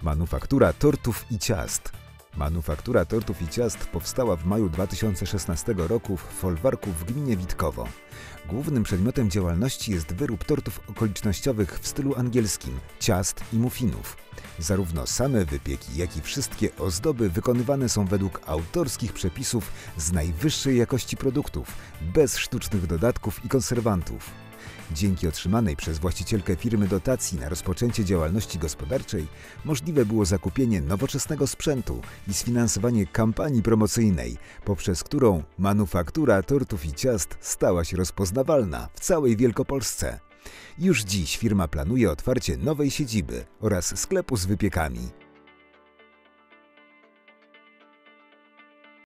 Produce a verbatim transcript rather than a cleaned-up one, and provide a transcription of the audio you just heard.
Manufaktura tortów i ciast. Manufaktura tortów i ciast powstała w maju dwa tysiące szesnastego roku w Folwarku w gminie Witkowo. Głównym przedmiotem działalności jest wyrób tortów okolicznościowych w stylu angielskim, ciast i muffinów. Zarówno same wypieki, jak i wszystkie ozdoby wykonywane są według autorskich przepisów z najwyższej jakości produktów, bez sztucznych dodatków i konserwantów. Dzięki otrzymanej przez właścicielkę firmy dotacji na rozpoczęcie działalności gospodarczej możliwe było zakupienie nowoczesnego sprzętu i sfinansowanie kampanii promocyjnej, poprzez którą manufaktura tortów i ciast stała się rozpoznawalna w całej Wielkopolsce. Już dziś firma planuje otwarcie nowej siedziby oraz sklepu z wypiekami.